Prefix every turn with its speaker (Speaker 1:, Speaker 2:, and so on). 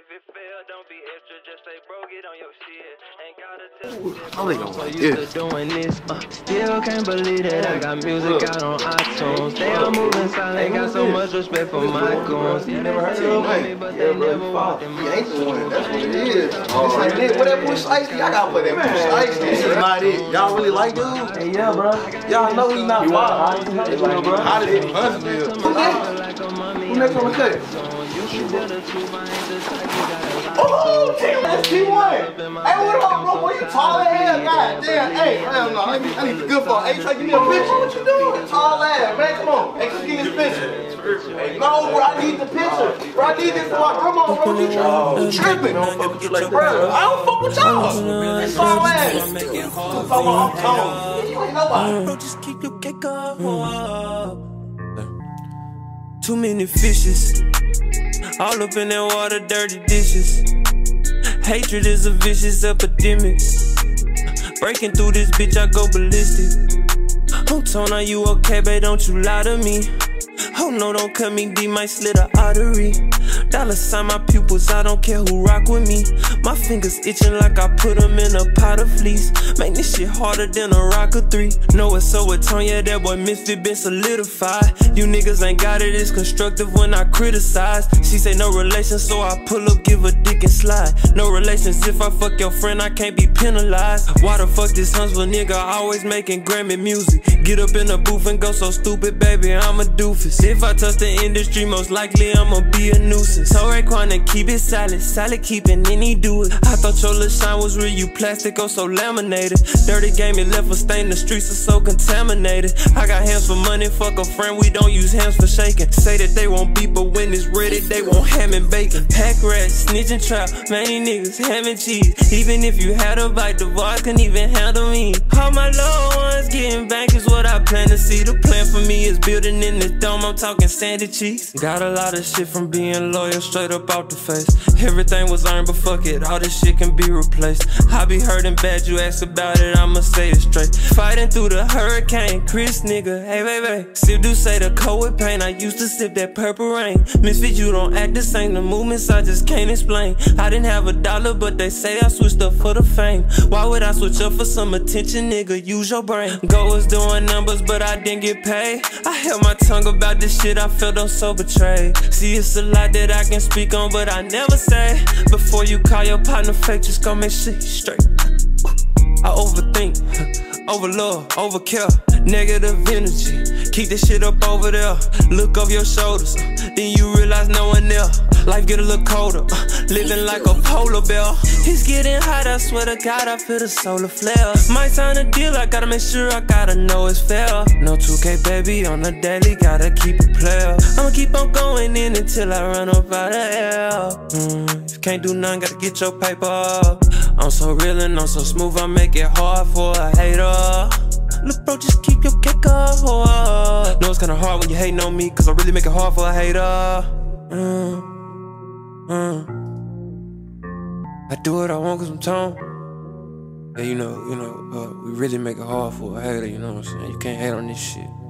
Speaker 1: if it fail, don't be extra, just say bro, get on your shit. Ain't gotta tell
Speaker 2: I'm gonna like this.
Speaker 1: Doing this, still can't believe that I got music out on iTunes. They all moving silent, got so much respect for my goons.
Speaker 2: You never heard of me, but they never walked in my shoes. That's what it is. What that Bush Icy? I gotta put that Bush Icy. This is not it. Y'all really like dude?
Speaker 3: Hey, yeah, bro.
Speaker 2: Y'all know he's not wild. How did it punch me? Who next on the cut? Oh, damn, that's T1. Hey, what up, bro? Boy, you tall as hell. God damn. Hey, hell no. I need the good for. Hey, you try to give me a picture? What you doing? Tall ass, man. Come on. Hey, come get this picture. Hey, no, bro. I need the picture. Bro, I need this for my grandma, bro. You tripping. I don't fuck with you like that, bro. I don't fuck with y'all. It's tall ass. I'm tall. You ain't nobody.
Speaker 4: Bro, just keep your cake up. Too many fishes, all up in that water, dirty dishes. Hatred is a vicious epidemic. Breaking through this bitch, I go ballistic. Oh, Tone, are you okay, babe? Don't you lie to me. Oh no, don't cut me deep, might slit an artery. Dollar sign my pupils, I don't care who rock with me. My fingers itching like I put them in a pot of fleece. Make this shit harder than a rock of 3. Know it's so with Tone, yeah, that boy Misfit been solidified. You niggas ain't got it, it's constructive when I criticize. She say no relation, so I pull up, give a dick and slide. No relations, if I fuck your friend, I can't be penalized. Why the fuck this Huntsville nigga always making Grammy music? Get up in the booth and go so stupid, baby, I'm a doofus. If I touch the industry, most likely I'ma be a nuisance. So Raekwon and keep it solid, solid keeping any do it. I thought your little shine was real, you plastic or so laminated. Dirty game, it left a stain, the streets are so contaminated. I got hands for money, fuck a friend, we don't use hands for shaking. Say that they won't beat, but when it's ready, they want ham and bacon. Pack rats, snitch and trap, many niggas, ham and cheese. Even if you had a bite, the boys couldn't even handle me. All my loved ones getting back is what I plan to see. The plan for me is building in this dome, I'm talking sandy cheeks. Got a lot of shit from being loyal, straight up out the face. Everything was earned, but fuck it, all this shit can be replaced. I be hurting bad, you ask about it, I'ma say it straight. Fighting through the hurricane, Chris nigga, hey baby. Sip do say the cold with pain, I used to sip that purple rain. Misfit, you don't act the same, the movements I just can't explain. I didn't have $1, but they say I switched up for the fame. Why would I switch up for some attention, nigga, use your brain. Go was doing numbers, but I didn't get paid. I held my tongue about this shit, I felt I'm so betrayed. See, it's a lot that I can speak on, but I never say. Before you call your partner fake, just go make shit straight. I overthink, overlove, overkill, negative energy. Keep this shit up over there. Look over your shoulders, then you realize no one there. Life get a little colder, living like a polar bear. It's getting hot, I swear to God, I feel the solar flare. Might sign a deal, I gotta make sure, I gotta know it's fair. No 2K, baby, on the daily, gotta keep it player. I'ma keep on going in until I run up out of hell. If you can't do nothing, gotta get your paper up. I'm so real and I'm so smooth, I make it hard for a hater. Look, bro, just keep your cake up. Know it's kinda hard when you hating on me, cause I really make it hard for a hater. I do what I want cause I'm Tone. Yeah, you know, we really make it hard for a hater, you know what I'm saying? You can't hate on this shit.